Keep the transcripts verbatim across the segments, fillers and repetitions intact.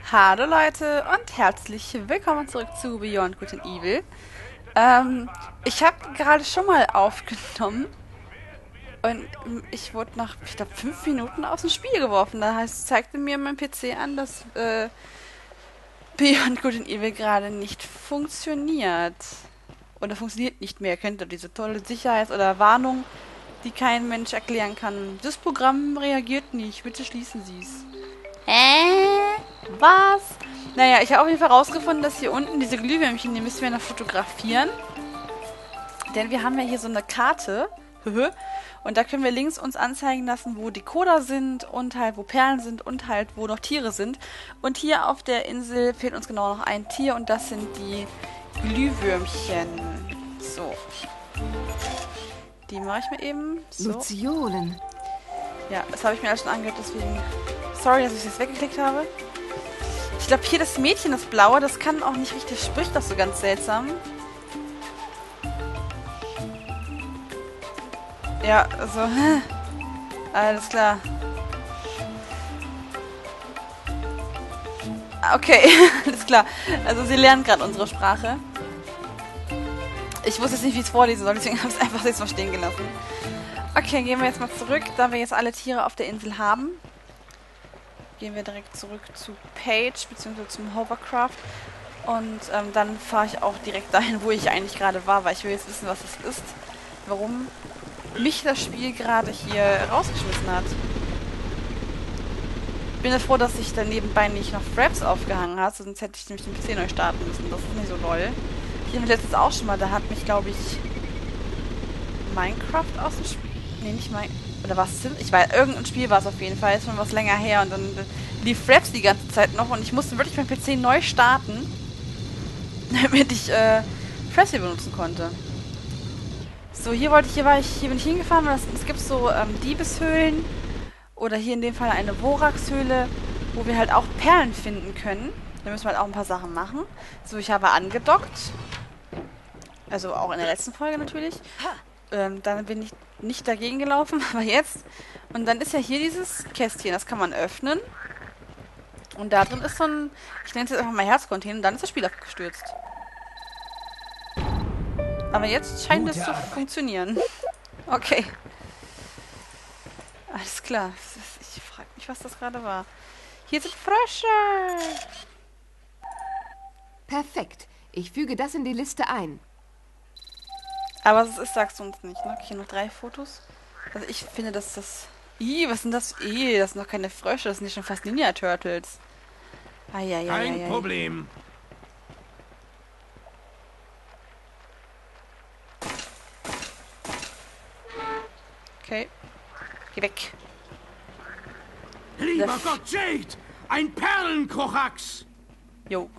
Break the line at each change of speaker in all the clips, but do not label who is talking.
Hallo Leute und herzlich willkommen zurück zu Beyond Good and Evil. Ähm, ich habe gerade schon mal aufgenommen und ich wurde nach, ich glaube, fünf Minuten aus dem Spiel geworfen. Da heißt, zeigte mir mein P C an, dass äh, Beyond Good and Evil gerade nicht funktioniert. Oder funktioniert nicht mehr. Kennt ihr diese tolle Sicherheits- oder Warnung, die kein Mensch erklären kann? Das Programm reagiert nicht. Bitte schließen Sie es. Hä? Was? Naja, ich habe auf jeden Fall rausgefunden, dass hier unten diese Glühwürmchen, die müssen wir noch fotografieren. Denn wir haben ja hier so eine Karte. Und da können wir links uns anzeigen lassen, wo die Koder sind und halt wo Perlen sind und halt wo noch Tiere sind. Und hier auf der Insel fehlt uns genau noch ein Tier und das sind die Glühwürmchen. So. Die mache ich mir eben. So.
Luciolen.
Ja, das habe ich mir alles schon angehört, deswegen... Sorry, dass ich das weggeklickt habe. Ich glaube, hier das Mädchen, das Blaue, das kann auch nicht richtig, spricht das so ganz seltsam. Ja, also, hä? Alles klar. Okay, alles klar. Also sie lernen gerade unsere Sprache. Ich wusste jetzt nicht, wie ich es vorlesen soll, deswegen habe ich es einfach jetzt mal stehen gelassen. Okay, gehen wir jetzt mal zurück, da wir jetzt alle Tiere auf der Insel haben. Gehen wir direkt zurück zu Paige, beziehungsweise zum Hovercraft. Und ähm, dann fahre ich auch direkt dahin, wo ich eigentlich gerade war, weil ich will jetzt wissen, was es ist. Warum mich das Spiel gerade hier rausgeschmissen hat. Ich bin ja froh, dass sich da nebenbei nicht noch Fraps aufgehangen hat, sonst hätte ich nämlich den P C neu starten müssen. Das ist nicht so doll. Hier haben wir letztens auch schon mal, da hat mich, glaube ich, Minecraft aus dem Spiel... Nee, nicht Minecraft... Oder was? Ich weiß, irgendein Spiel war es auf jeden Fall. Ist schon was länger her. Und dann lief Fraps die ganze Zeit noch. Und ich musste wirklich meinen P C neu starten, damit ich äh, Fraps hier benutzen konnte. So, hier wollte ich, hier war ich, hier bin ich hingefahren. Und es, es gibt so ähm, Diebeshöhlen. Oder hier in dem Fall eine Vorax-Höhle, wo wir halt auch Perlen finden können. Da müssen wir halt auch ein paar Sachen machen. So, ich habe angedockt. Also auch in der letzten Folge natürlich. Ähm, dann bin ich nicht dagegen gelaufen, aber jetzt. Und dann ist ja hier dieses Kästchen, das kann man öffnen. Und da drin ist so ein, ich nenne es jetzt einfach mal Herzcontainer und dann ist das Spiel abgestürzt. Aber jetzt scheint es zu funktionieren. Okay. Alles klar. Ich frage mich, was das gerade war. Hier sind Frösche.
Perfekt. Ich füge das in die Liste ein.
Aber was es ist, sagst du uns nicht, ne? Hier noch drei Fotos. Also ich finde, dass das... Ih, was sind das? Ih, das sind noch keine Frösche, das sind ja schon fast Ninja Turtles. Eieieiei.
Kein Problem.
Okay. Geh weg.
Lieber
Das-
Gott, Jade! Ein Perlenkrochax!
Jo.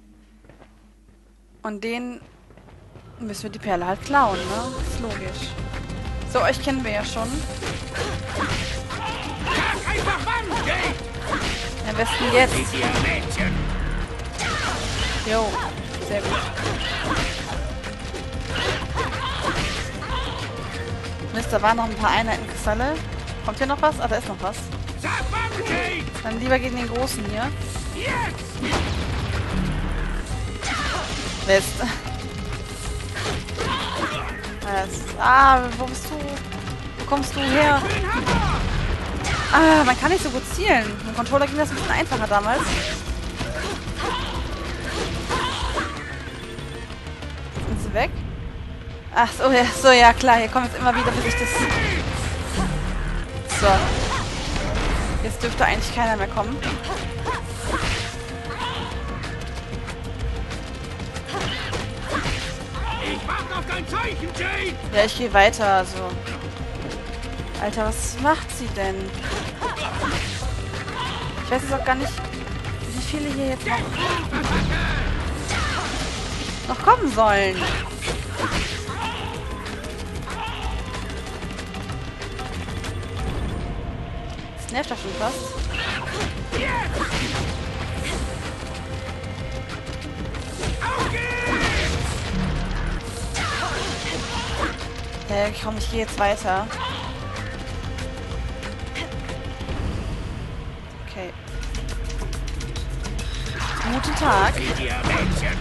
Und den müssen wir die Perle halt klauen, ne? Ist logisch. So, euch kennen wir ja schon.
Sag einfach wann, Jade!
Am besten jetzt.
Seht ihr, Mädchen?
Jo. Sehr gut. Mist, da waren noch ein paar Einheitenkristalle. Kommt hier noch was? Ah, da ist noch was.
Sag wann, Jade!
Dann lieber gegen den Großen hier.
Jetzt!
Mist. Das, ah, wo bist du? Wo kommst du her?
Den Hammer!
Ah, man kann nicht so gut zielen. Mit dem Controller ging das ein bisschen einfacher damals. Sind sie weg? Ach so, ja, so, ja klar. Hier kommt jetzt immer wieder, bis ich das... So. Jetzt dürfte eigentlich keiner mehr kommen.
Ich warte auf dein Zeichen, Jade!
Ja, ich gehe weiter, also... Alter, was macht sie denn? Ich weiß jetzt auch gar nicht, wie viele hier jetzt noch, noch kommen sollen. Das nervt doch schon fast. Ja, komm, ich gehe jetzt weiter. Okay. Guten Tag.
Seht ihr, Mädchen?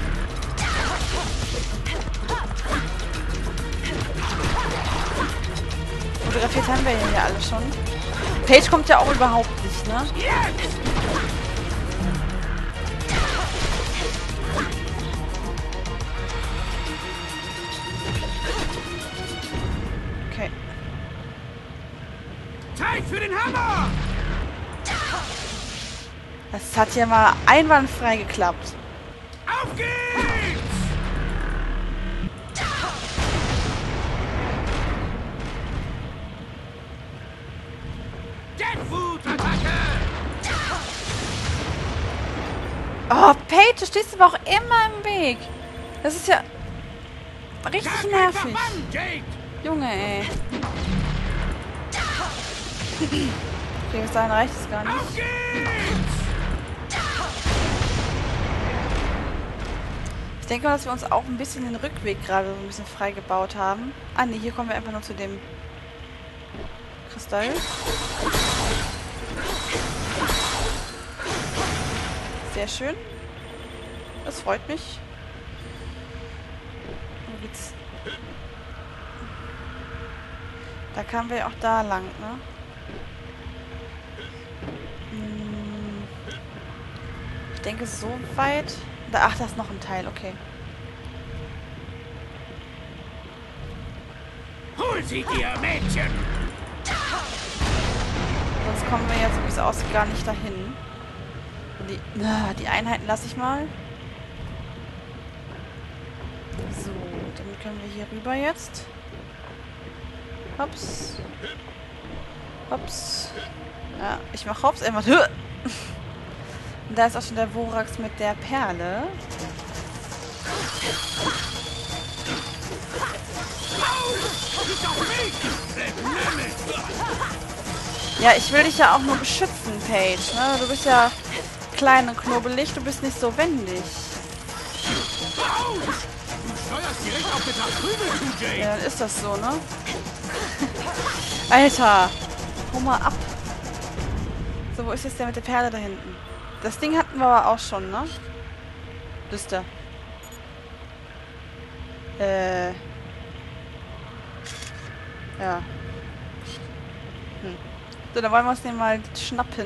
Fotografiert haben wir ja hier alle schon. Paige kommt ja auch überhaupt nicht, ne?
Jetzt!
Okay.
Zeit für den Hammer!
Das hat ja mal einwandfrei geklappt.
Auf geht's! Deadwood-Attacke!
Oh, Paige, du stehst aber auch immer im Weg. Das ist ja richtig
Sag
nervig.
einfach wann, Jade!
Junge, ey. Okay, bis dahin reicht es gar nicht.
Auf geht's!
Ich denke mal, dass wir uns auch ein bisschen den Rückweg gerade so ein bisschen frei gebaut haben. Ah, ne, hier kommen wir einfach nur zu dem Kristall. Sehr schön. Das freut mich. Wo geht's? Da kamen wir ja auch da lang, ne? Hm. Ich denke, so weit... Da, ach, da ist noch ein Teil, okay.
Hol sie dir, Mädchen!
Sonst kommen wir jetzt, wie es aussieht, gar nicht dahin. Die, ah, die Einheiten lasse ich mal. So, dann können wir hier rüber jetzt. Hops. Hops. Ja, ich mach Hops, immer. Und da ist auch schon der Vorax mit der Perle. Ja, ich will dich ja auch nur beschützen, Paige. Ne? Du bist ja klein und knobelig, du bist nicht so wendig.
Du steuerst direkt auf Mittag Prügel zu, Jade!
Ja, dann ist das so, ne? Alter! Hau mal ab! So, wo ist jetzt der mit der Perle da hinten? Das Ding hatten wir aber auch schon, ne? Das ist da. Äh. Ja. Hm. So, dann wollen wir uns den mal schnappen.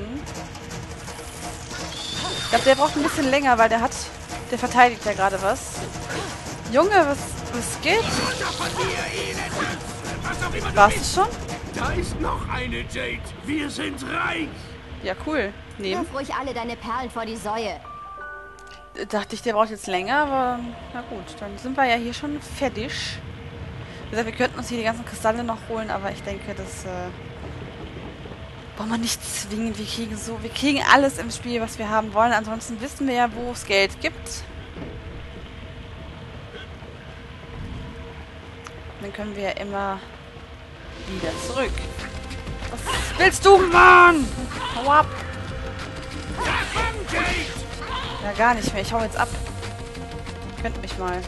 Ich glaube, der braucht ein bisschen länger, weil der hat... Der verteidigt ja gerade was. Junge, was, was geht?
Runter von mir, Elend! Was auch immer du
Warst
bist!
du schon?
Da ist noch eine, Jade! Wir sind reich!
Ja, cool. Nehmen.
Wirf ruhig alle deine Perlen vor die Säue.
Dachte ich, der braucht jetzt länger, aber na gut, dann sind wir ja hier schon fertig. Wie gesagt, wir könnten uns hier die ganzen Kristalle noch holen, aber ich denke, das äh, braucht man nicht zwingen. Wir kriegen so, wir kriegen alles im Spiel, was wir haben wollen. Ansonsten wissen wir ja, wo es Geld gibt. Dann können wir ja immer wieder zurück. Was willst du, Mann? Hau ab! Ja, gar nicht mehr. Ich hau jetzt ab. Könnt mich mal.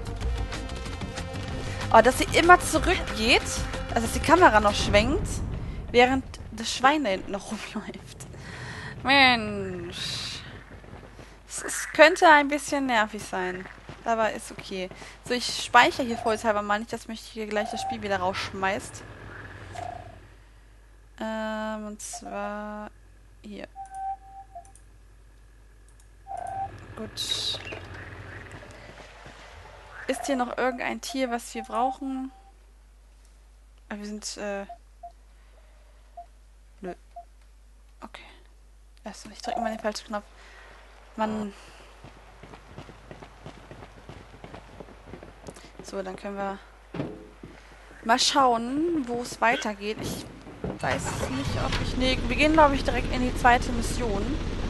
Aber dass sie immer zurückgeht, also dass die Kamera noch schwenkt, während das Schwein da hinten noch rumläuft. Mensch. Es könnte ein bisschen nervig sein. Aber ist okay. So, ich speichere hier vorsichtshalber mal nicht, dass mich hier gleich das Spiel wieder rausschmeißt. Ähm, und zwar hier. Gut. Ist hier noch irgendein Tier, was wir brauchen? Ah, wir sind, äh... Nö. Okay. Achso, ich drücke mal den falschen Knopf. Mann. So, dann können wir mal schauen, wo es weitergeht. Ich weiß nicht, ob ich... Nee, wir gehen, glaube ich, direkt in die zweite Mission.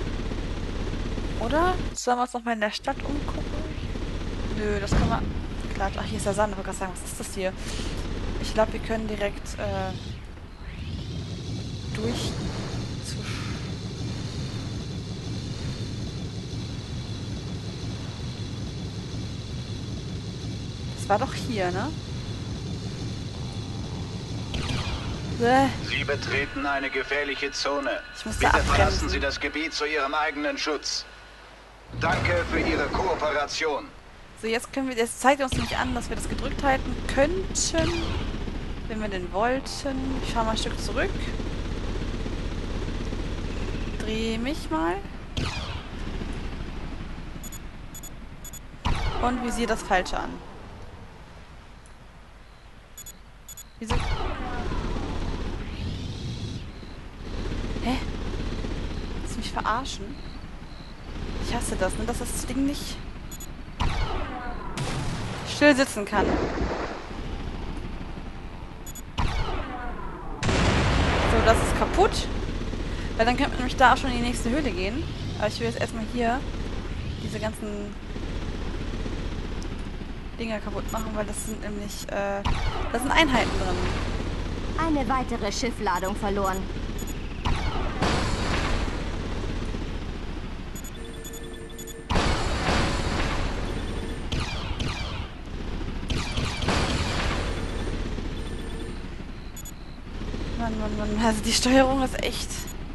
Oder? Sollen wir uns noch mal in der Stadt umgucken? Nö, das können wir... Klar, ach, hier ist der Sand. Ich wollte gerade sagen, was ist das hier? Ich glaube, wir können direkt äh, durch zu... Das war doch hier, ne? Bäh.
Sie betreten eine gefährliche Zone.
Ich muss da
Bitte verlassen
abbremsen.
Sie das Gebiet zu Ihrem eigenen Schutz. Danke für Ihre Kooperation.
So, jetzt können wir, jetzt zeigt er uns nämlich an, dass wir das gedrückt halten könnten, wenn wir denn wollten. Ich fahre mal ein Stück zurück. Drehe mich mal. Und visiere das Falsche an. Wieso? Hä? Willst du mich verarschen? Ich hasse das, ne? Dass das Ding nicht still sitzen kann. So, das ist kaputt. Weil dann könnte man nämlich da auch schon in die nächste Höhle gehen. Aber ich will jetzt erstmal hier diese ganzen Dinger kaputt machen, weil das sind nämlich, äh, da sind Einheiten drin.
Eine weitere Schiffladung verloren.
Mann, Mann, Mann. Also die Steuerung ist echt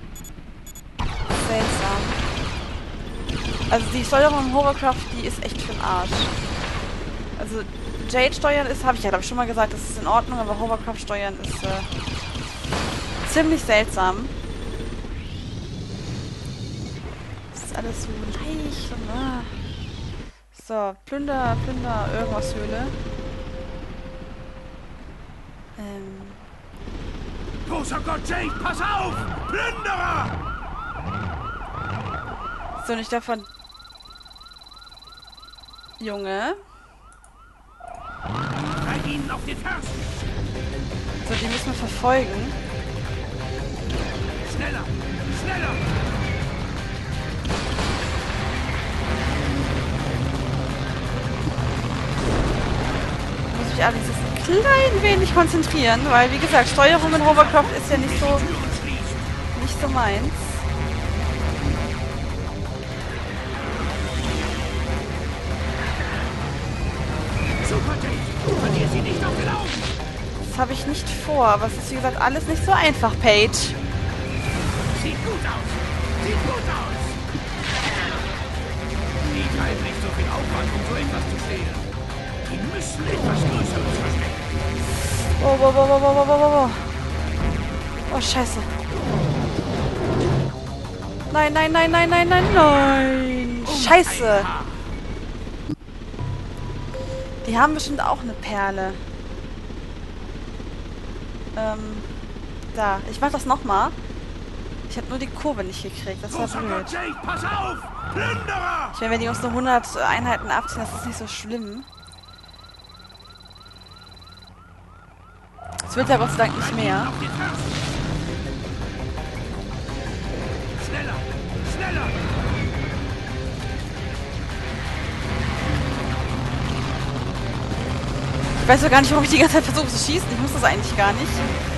seltsam. Also die Steuerung im Hovercraft, die ist echt für den Arsch. Also Jade steuern ist, habe ich ja glaube ich schon mal gesagt, das ist in Ordnung, aber Hovercraft steuern ist äh, ziemlich seltsam. Das ist alles so leicht und ah. So, Plünder, Plünder, irgendwas Höhle. Ähm.
Großer Gott, Jade, pass auf! Plünderer!
So, nicht davon. Junge.
Bei ihnen auf den Fersen!
So, die müssen wir verfolgen.
Schneller! Schneller!
Muss ich allerdings ein klein wenig konzentrieren, weil wie gesagt, Steuerung in Hovercraft ist ja nicht so nicht so meins.
Super, Jade! Verlier sie nicht auf den Augen!
Das habe ich nicht vor, aber es ist wie gesagt alles nicht so einfach, Paige.
Sieht gut aus! Sieht gut aus! Die treiben nicht so viel Aufwand, um so etwas zu stehlen. Die müssen etwas Größeres verstecken.
Oh, oh, oh, oh, oh, oh, oh, oh. Oh, scheiße. Nein, nein, nein, nein, nein, nein, nein. Scheiße. Die haben bestimmt auch eine Perle. Ähm, da. Ich mach das nochmal. Ich habe nur die Kurve nicht gekriegt. Das war blöd.
Jade, pass auf! Plünderer!
Ich meine, wenn die uns nur hundert Einheiten abziehen, das ist nicht so schlimm. Es wird ja Gott sei Dank nicht mehr.
Auf den Fersen! Schneller! Schneller!
Ich weiß doch gar nicht, warum ich die ganze Zeit versuche zu schießen. Ich muss das eigentlich gar nicht.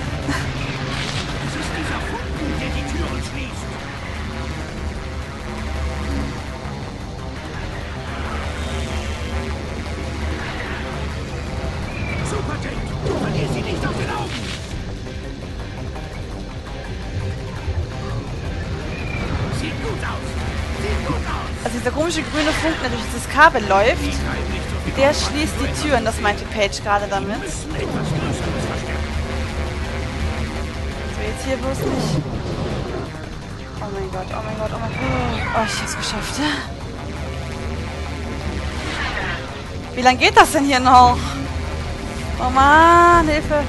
Es ist dieser Funken, der die Türen schließt. Super, Jade! Verlier sie nicht auf den Augen! Sieht gut aus! Sieht gut aus!
Also dieser komische grüne Funken, der durch dieses Kabel läuft,
Die treiben nicht so viel
der
Aufwand,
schließt
um so
die Türen. Das meinte Paige gerade
Die
damit.
müssen etwas Größeres verstecken.
So, jetzt hier bloß nicht. Oh mein Gott, oh mein Gott, oh mein Gott. Oh, ich hab's geschafft. Wie lange geht das denn hier noch? Oh Mann, Hilfe.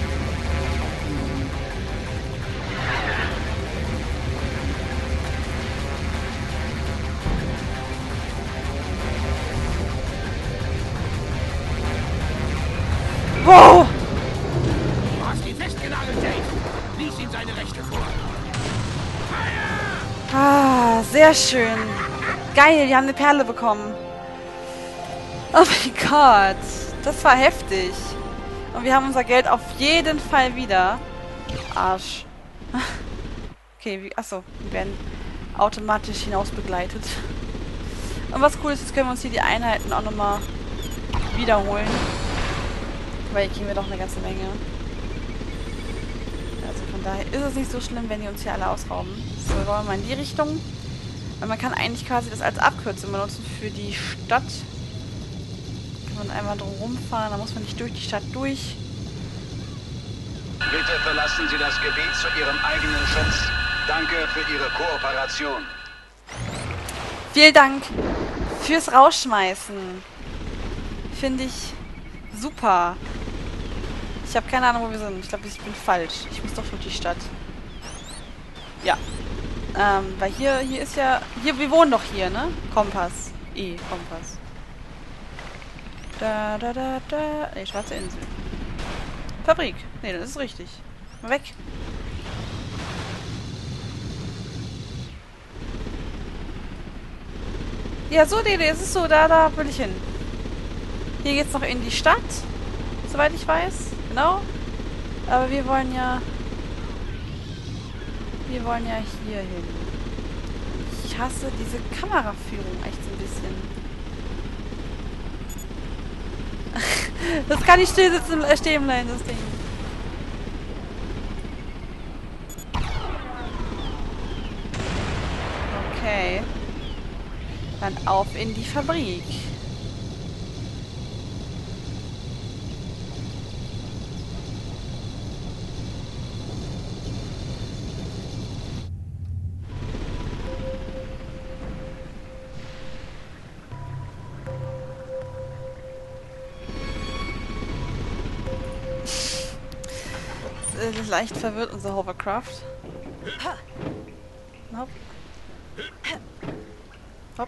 Wow!
Du hast ihn festgenagelt, Jade. Lies ihm seine Rechte vor.
Ah, sehr schön. Geil, die haben eine Perle bekommen. Oh mein Gott. Das war heftig. Und wir haben unser Geld auf jeden Fall wieder. Arsch. Okay, wie, achso, wir werden automatisch hinaus begleitet. Und was cool ist, jetzt können wir uns hier die Einheiten auch nochmal wiederholen. Weil hier kriegen wir doch eine ganze Menge. Also von daher ist es nicht so schlimm, wenn die uns hier alle ausrauben. So, wollen wir mal in die Richtung. Weil man kann eigentlich quasi das als Abkürzung benutzen für die Stadt. Kann man einmal drum rumfahren, da muss man nicht durch die Stadt durch.
Bitte verlassen Sie das Gebiet zu Ihrem eigenen Schutz. Danke für Ihre Kooperation.
Vielen Dank fürs Rausschmeißen. Finde ich super. Ich habe keine Ahnung, wo wir sind. Ich glaube, ich bin falsch. Ich muss doch durch die Stadt. Ja. Ähm, weil hier, hier ist ja... Hier, wir wohnen doch hier, ne? Kompass. E, Kompass. Da, da, da, da. Ne, schwarze Insel. Fabrik. Ne, das ist richtig. Mal weg. Ja, so, Dede, es ist so, da, da will ich hin. Hier geht's noch in die Stadt, soweit ich weiß. Genau. Aber wir wollen ja... Wir wollen ja hier hin. Ich hasse diese Kameraführung echt so ein bisschen. Das kann nicht still sitzen, äh, stehen bleiben, das Ding. Okay. Dann auf in die Fabrik. Das ist leicht verwirrt, unser Hovercraft. Hopp. Hopp.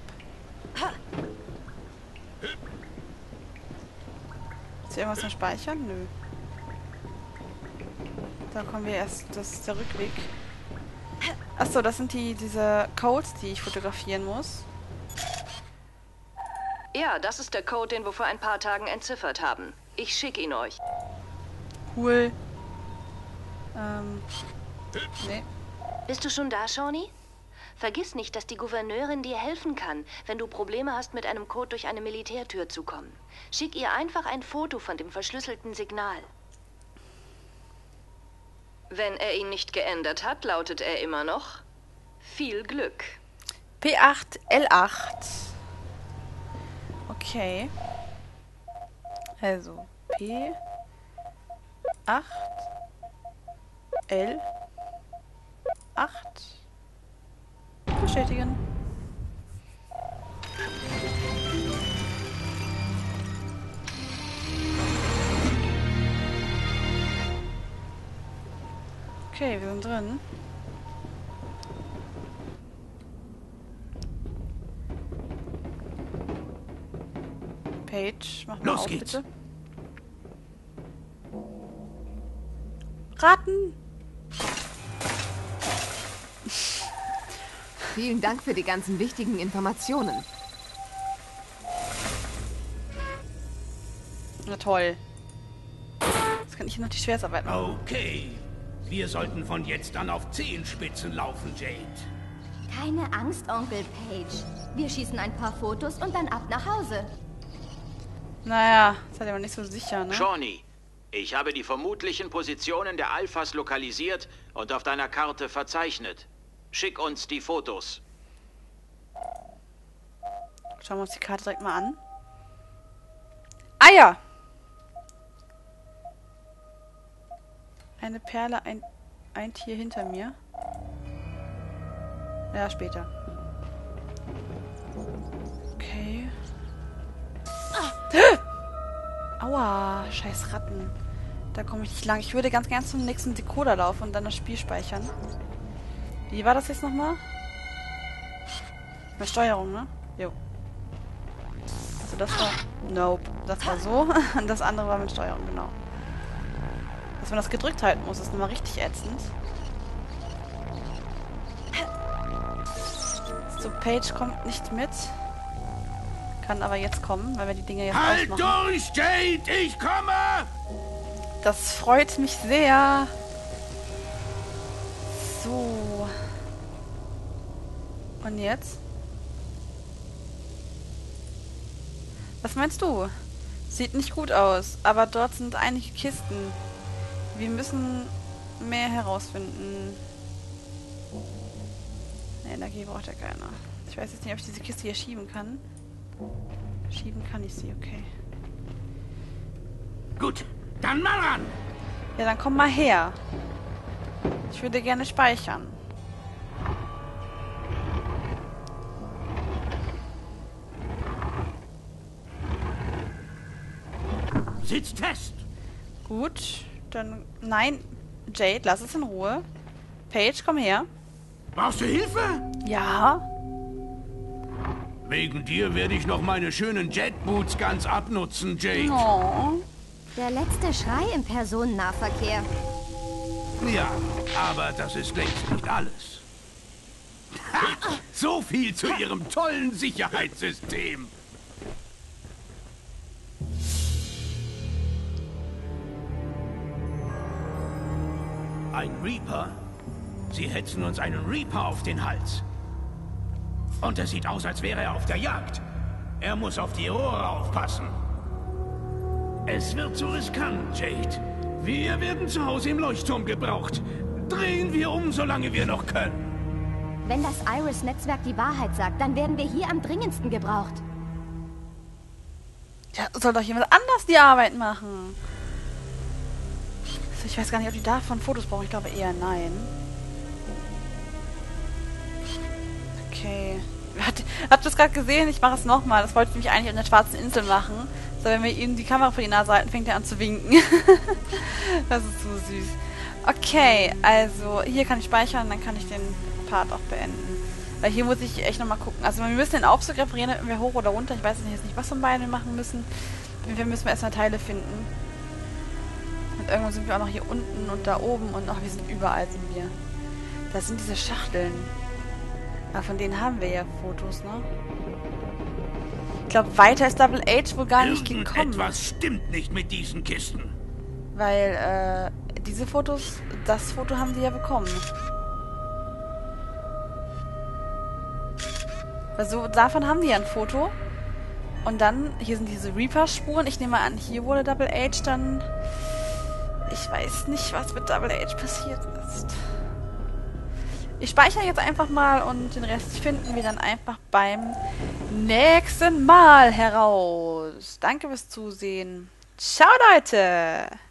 Ist hier irgendwas zum Speichern? Nö. Da kommen wir erst, das ist der Rückweg. Achso, das sind die diese Codes, die ich fotografieren muss.
Ja, das ist der Code, den wir vor ein paar Tagen entziffert haben. Ich schicke ihn euch.
Cool. Ähm. Nee.
Bist du schon da, Shawnee? Vergiss nicht, dass die Gouverneurin dir helfen kann, wenn du Probleme hast, mit einem Code durch eine Militärtür zu kommen. Schick ihr einfach ein Foto von dem verschlüsselten Signal. Wenn er ihn nicht geändert hat, lautet er immer noch: Viel Glück.
P acht L acht. Okay. Also P acht L acht. Bestätigen. Okay, wir sind drin. Page, mach mal
Los
auf,
geht's.
bitte. Raten!
Vielen Dank für die ganzen wichtigen Informationen.
Na toll. Jetzt kann ich hier noch die Schwertarbeit machen.
Okay. Wir sollten von jetzt an auf Zehenspitzen laufen, Jade.
Keine Angst, Onkel Page. Wir schießen ein paar Fotos und dann ab nach Hause.
Naja, seid ihr aber nicht so sicher, ne?
Shawnee, ich habe die vermutlichen Positionen der Alphas lokalisiert und auf deiner Karte verzeichnet. Schick uns die Fotos.
Schauen wir uns die Karte direkt mal an. Ah ja! Eine Perle, ein, ein Tier hinter mir. Ja, später. Okay. Ah. Aua, scheiß Ratten. Da komme ich nicht lang. Ich würde ganz gern zum nächsten Decoder laufen und dann das Spiel speichern. Wie war das jetzt nochmal? Mit Steuerung, ne? Jo. Also das war... Nope. Das war so. Und das andere war mit Steuerung, genau. Dass man das gedrückt halten muss, ist nochmal richtig ätzend. So, Page kommt nicht mit. Kann aber jetzt kommen, weil wir die Dinge jetzt
Halt
ausmachen.
durch, Jade! Ich komme!
Das freut mich sehr. So. Und jetzt? Was meinst du? Sieht nicht gut aus, aber dort sind einige Kisten. Wir müssen mehr herausfinden. Ne, Energie braucht ja keiner. Ich weiß jetzt nicht, ob ich diese Kiste hier schieben kann. Schieben kann ich sie, okay.
Gut, dann mal ran.
Ja, dann komm mal her. Ich würde gerne speichern.
Sitzt fest.
Gut, dann... Nein, Jade, lass es in Ruhe. Paige, komm her.
Brauchst du Hilfe?
Ja.
Wegen dir werde ich noch meine schönen Jetboots ganz abnutzen, Jade.
Oh.
Der letzte Schrei im Personennahverkehr.
Ja, aber das ist längst nicht alles. Ha, so viel zu Ihrem tollen Sicherheitssystem. Ein Reaper? Sie hetzen uns einen Reaper auf den Hals. Und es sieht aus, als wäre er auf der Jagd. Er muss auf die Rohre aufpassen. Es wird zu riskant, Jade. Wir werden zu Hause im Leuchtturm gebraucht. Drehen wir um, solange wir noch können.
Wenn das Iris-Netzwerk die Wahrheit sagt, dann werden wir hier am dringendsten gebraucht.
Ja, soll doch jemand anders die Arbeit machen. Also ich weiß gar nicht, ob die davon Fotos brauchen. Ich glaube eher nein. Okay. Hat, habt ihr das gerade gesehen? Ich mache es nochmal. Das wollte ich nämlich eigentlich an der schwarzen Insel machen. So, wenn wir ihm die Kamera vor die Nase halten, fängt er an zu winken. Das ist so süß. Okay, also hier kann ich speichern, dann kann ich den Part auch beenden. Weil hier muss ich echt nochmal gucken. Also wir müssen den Aufzug reparieren, dann wir hoch oder runter. Ich weiß jetzt nicht, was von beiden wir machen müssen. Wir müssen erstmal Teile finden. Und irgendwann sind wir auch noch hier unten und da oben und ach, wir sind überall sind wir. Da sind diese Schachteln. Aber von denen haben wir ja Fotos, ne? Ich glaube, weiter ist Double H wohl gar nicht gekommen.
Etwas stimmt nicht mit diesen Kisten.
Weil, äh, diese Fotos, das Foto haben die ja bekommen. Also, davon haben die ja ein Foto. Und dann, hier sind diese Reaper-Spuren. Ich nehme an, hier wurde Double H dann... Ich weiß nicht, was mit Double H passiert ist. Ich speichere jetzt einfach mal und den Rest finden wir dann einfach beim nächsten Mal heraus. Danke fürs Zusehen. Ciao, Leute!